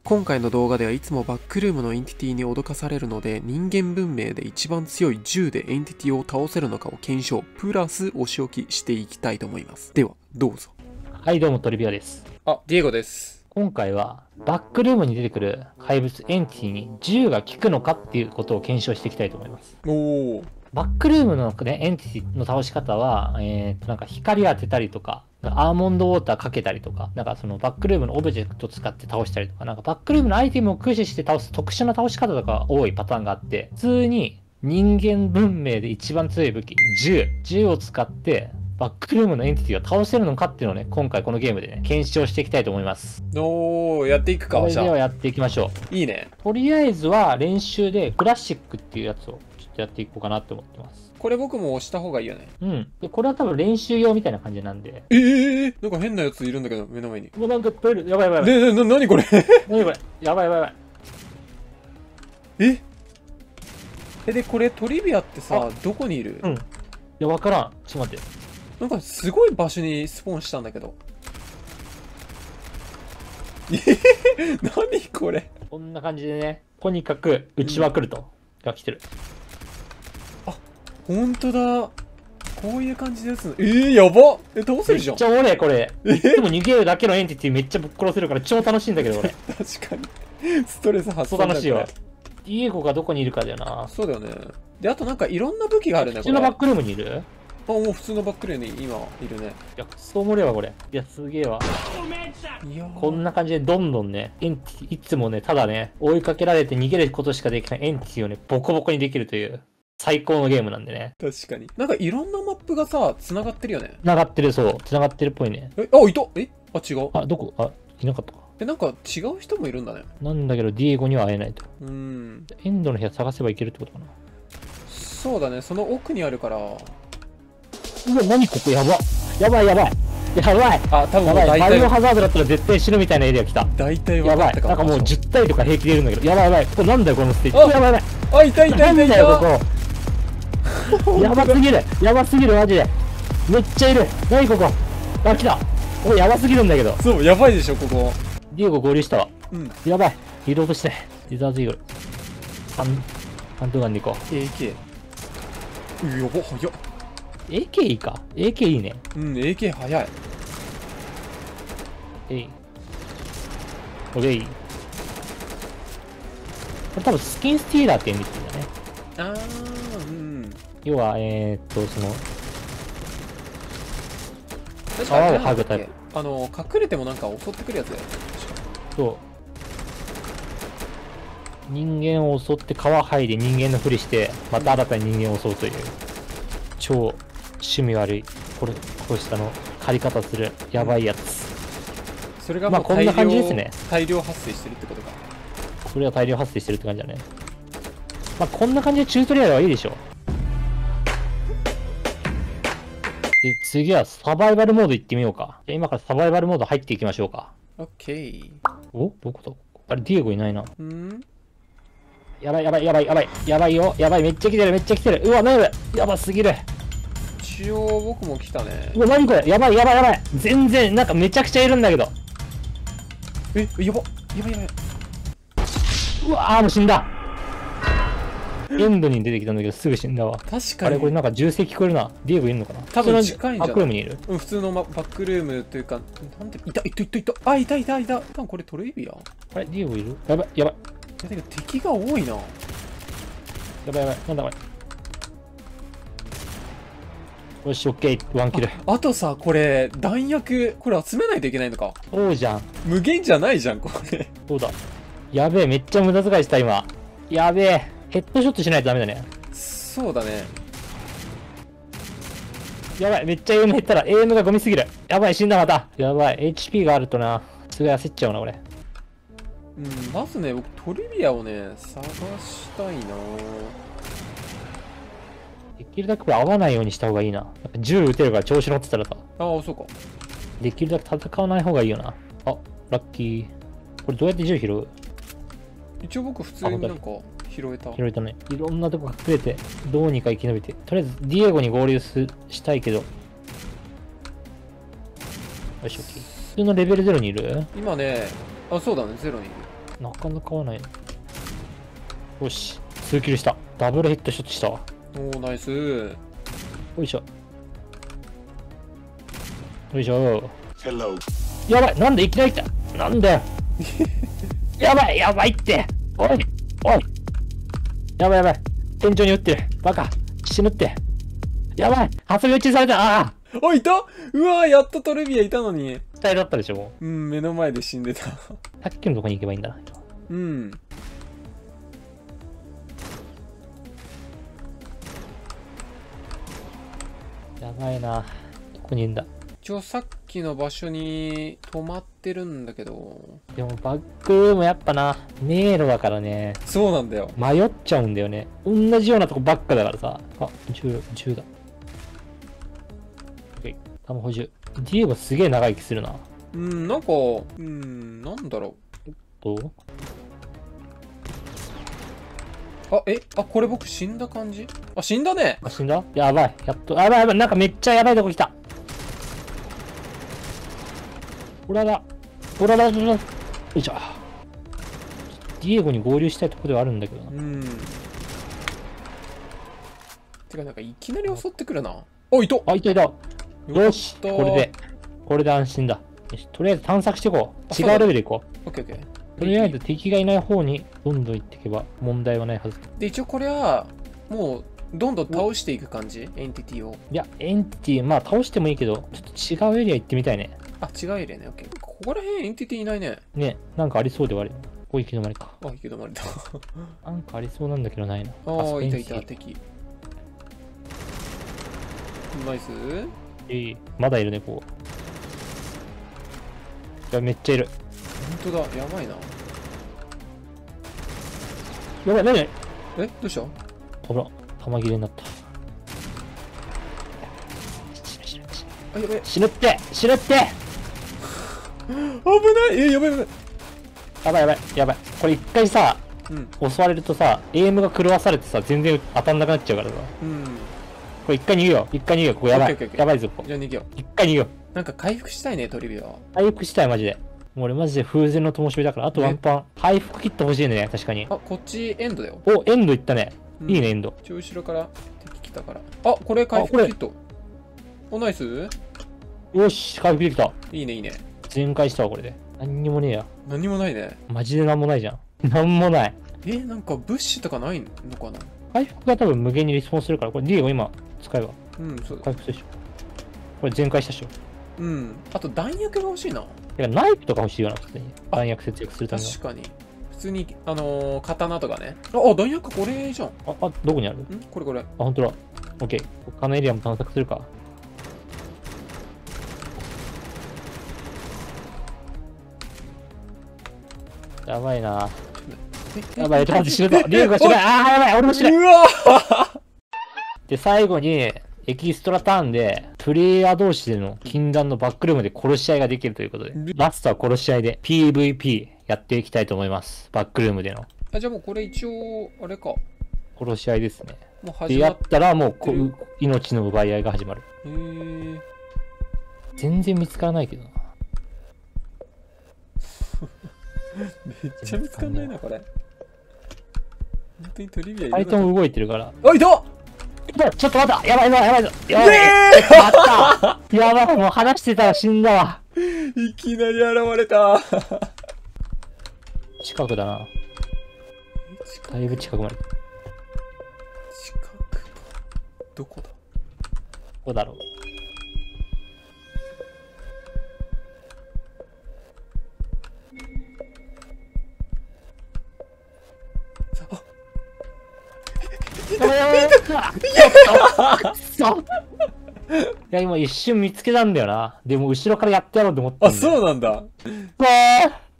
今回の動画ではいつもバックルームのエンティティに脅かされるので、人間文明で一番強い銃でエンティティを倒せるのかを検証、プラスお仕置きしていきたいと思います。では、どうぞ。 はい、どうもトリビアです。 あ、ディエゴです。 今回はバックルームに出てくる怪物エンティティに銃が効くのかっていうことを検証していきたいと思います。 おー。 バックルームのね、エンティティの倒し方は、なんか光当てたりとか、アーモンドウォーターかけたりとか、なんかそのバックルームのオブジェクトを使って倒したりとか、なんかバックルームのアイテムを駆使して倒す特殊な倒し方とかが多いパターンがあって、普通に人間文明で一番強い武器、銃を使って、バックルームのエンティティを倒せるのかっていうのをね、今回このゲームでね、検証していきたいと思います。 おー、やっていくか、 それではやっていきましょう。いいね。 とりあえずは練習でクラシックっていうやつをちょっとやっていこうかなって思ってます。 これ僕も押した方がいいよね。 うん。で、これは多分練習用みたいな感じなんで。 なんか変なやついるんだけど、目の前に。 もうなんか取れる。やばいやばいやばい。 なにこれ何これ。やばいやばいやばい。 で、これトリビアってさ、どこにいる？ うん。いや、わからん。ちょっと待って。 なんかすごい場所にスポーンしたんだけど。何これ。 こんな感じでね、とにかく、うちは来ると。が来てる。 あ、ほんとだ。こういう感じですね。やば倒せるじゃん。 めっちゃ俺、これ。いつも逃げるだけのエンティティめっちゃぶっ殺せるから超楽しいんだけど、俺。 確かに。ストレス発散だ。 そう楽しいよ。ディエゴがどこにいるかだよな。 そうだよね。で、あとなんかいろんな武器があるね、 普通のバックルームにいる？ あ、もう普通のバックルームに今いるね。 いや、そう思えばこれ。いや、すげえわ。 いやこんな感じでどんどんね、エンティ、いつもね、ただね、追いかけられて逃げることしかできないエンティティをね、ボコボコにできるという、最高のゲームなんでね。 確かに。なんかいろんなマップがさ、繋がってるよね。 繋がってる、そう。繋がってるっぽいね。 いた違う。 あ、どこ？あ、いなかったか。 なんか違う人もいるんだね。 なんだけど、ディエゴには会えないと。エンドの部屋探せばいけるってことかな。 そうだね、その奥にあるから。 うわ、何ここやば。やばいやばい。やばい。 あ、多分やばい。 大体バイオハザードだったら絶対死ぬみたいなエリア来た。 大体分やばい。 かったかも。 なんかもう10体とか平気でいるんだけど。やばいやばい。これなんだよ、このステージ。やばいやばい。 あ、いたなんだよ、ここ。やばすぎる。やばすぎる、マジで。めっちゃいる。何ここ。あ、来た。これやばすぎるんだけど。 そう、やばいでしょ、ここ。 ディエゴ合流したわ。 うん。 やばい。リロードして。リザーズイーグル。ハントガンでいこう。 AK。やば、早っ。 AK いいか。AK いいね。 AK 早い。 オレイ。これ多分スキンスティーラーって意味ですよね。要は、その、泡を剥ぐタイプ。 隠れてもなんか襲ってくるやつだよね。 そう。人間を襲って皮剥いで人間のふりして、また新たに人間を襲うという、超趣味悪い、こうしたの、借り方する、やばいやつ。 それがまあこんな感じですね。 大量発生してるってことか。 それは大量発生してるって感じだね。まあこんな感じでチュートリアルはいいでしょ。で、次はサバイバルモード行ってみようか。じゃあ今からサバイバルモード入っていきましょうか。 オッケー。 お？どこだ？あれ、ディエゴいないな。やばいやばいやばいやばい。やばいよ。やばい。めっちゃ来てる。めっちゃ来てる。うわ、なにこれ。やばすぎる。 一応僕も来たね。 うわ、なにこれ。やばいやばいやばい。全然、なんかめちゃくちゃいるんだけど。 やば。やばい。 うわー、もう死んだ。エンドに出てきたんだけど、すぐ死んだわ。 確かに。 あれ、これなんか銃声聞こえるな。ディエゴいるのかな。 多分近いんじゃない？ バックルームにいる。 普通のバックルームというか、なんで、いた。あ、いた。多分これトレビア？ あれ、ディエゴいる？やばい、やばい。 てか敵が多いな。 やばいやばい。なんだこれ。よし、オッケー。ワンキル。 あとさ、これ、弾薬、これ集めないといけないのか。 そうじゃん。 無限じゃないじゃん、これ。 そうだ。やべえ、めっちゃ無駄遣いした、今。やべえ。ヘッドショットしないとダメだね。 そうだね。 やばい、めっちゃエイム減ったら、エイムがゴミすぎる。やばい、死んだまた。やばい、HP があるとな。すごい焦っちゃうな、これ。 まずね、僕トリビアをね、探したいな。 できるだけこれ合わないようにした方がいいな。やっぱ銃撃てるから調子乗ってたらさ。 ああ、そうか。 できるだけ戦わない方がいいよな。あ、ラッキー。これどうやって銃拾う？ 一応僕普通になんか拾えた。 拾えたね。いろんなとこ隠れて、どうにか生き延びて。とりあえずディエゴに合流したいけど。よし、オッケー。普通のレベル0にいる？ 今ね、あ、そうだね、ゼロにいる。 なかなか合わないな。よし、2キルした。ダブルヘッドショットしたわ。 おー、ナイス。 よいしょ。よいしょ。やばい、なんでいきなり来た。なんだよ。やばい、やばいって。おい、おい。やばいやばい。天井に撃ってる。バカ。死ぬって。やばい、挟み撃ちされた。ああ。 あ、いた。うわー、やっとトレビアいたのに。 期待だったでしょ、もうん、目の前で死んでた。 う。さっきのとこに行けばいいんだな。 うん。 やばいな。どこにいんだ。 一応さっきの場所に止まってるんだけど。 でもバックルームやっぱな、迷路だからね。 そうなんだよ。 迷っちゃうんだよね。同じようなとこばっかだからさ。あ、銃だ。OK。弾補充。ディエゴすげえ長生きするな。 うん、なんか、なんだろどう？ う。あ、これ僕死んだ感じ？あ、死んだね。 あ、死んだ？やばい。やっと、やばいやばい。なんかめっちゃやばいとこ来た。ほらだ。よいしょ。ディエゴに合流したいとこではあるんだけどな。 てか、なんかいきなり襲ってくるな。お、いた。 あ、いた。よし。 よかったこれで安心だ。よし、とりあえず探索していこう。 あそうだ違うレベル行こオッケーオッケー。 う。とりあえず敵がいない方にどんどん行っていけば問題はないはず。 で、一応これは、もう、どんどん倒していく感じエンティティを。 いや、エンティティ、まあ倒してもいいけど、ちょっと違うエリア行ってみたいね。 あ、違うエリアね。オッケー。ここら辺エンティティいないね。 ね、なんかありそうではある。ここ行き止まりか。 あ、行き止まりだ。 なんかありそうなんだけどないな。 ああ、いたいた、 そこに敵。ナイス。 まだいるね、こう。いや、めっちゃいる。 本当だ、やばいな。 やばい、何？ え、どうした？ ほら、弾切れになった。 あ、やばい。 死ぬって。 危ない。やばいやばい。 やばい。これ一回さ、 うん。 襲われるとさ、エイムが狂わされてさ、全然当たんなくなっちゃうからさ。 うん。 これ一回逃げよう。ここやばいオッケーオッケー。 やばいぞ、ここ。 じゃあ逃げよう。 一回逃げよう。 なんか回復したいね、トリビアは。 回復したい、マジで。もう俺マジで風前の灯火だから、あとワンパン。回復キット欲しいね、確かに。 あ、こっちエンドだよ。 お、エンド行ったね。 うんいいね、エンド。 一応後ろから敵来たから。あ、これ回復キット。お、ナイス。 よし、回復できた。 いいね、いいね。 全開したわ、これで。何にもねえや。 何もないね。 マジで何もないじゃん。何もない。 なんか物資とかないのかな？ 回復が多分無限にリスポンするから、これ D を今使えば。 うん、そうだ。 回復するでしょ。これ全開したっしょ。 うん。あと弾薬が欲しいな。 てか、ナイフとか欲しいよな、普通に。弾薬節約するために。 確かに。普通に、刀とかね。あ、弾薬これじゃん。 どこにある？ これ。 あ、ほんとだ。オッケー。他のエリアも探索するか。やばいな。やばい、ちょっと待って、死ぬぞ。リュウが死ぬ。やばい、俺も死ぬ。 うわで、最後に、エキストラターンで、プレイヤー同士での禁断のバックルームで殺し合いができるということで、ラストは殺し合いで PVP やっていきたいと思います。バックルームでの。 じゃあもうこれ一応、あれか。 殺し合いですね。 もうで、 始まっやったらもう命の奪い合いが始まる。全然見つからないけどな。 めっちゃ見つかんないな、これ。本当にトリビアい 2人とも動いてるから。 あ、いた！ ちょっと待った！やばいぞ！やばった！やばい、もう話してたら死んだわ。 いきなり現れた。 近くだな。だいぶ近くまで。 近くか。どこだ？ どこだろう。いや、今一瞬見つけたんだよな。でも後ろからやってやろうと思ったんだよ。 そうなんだ。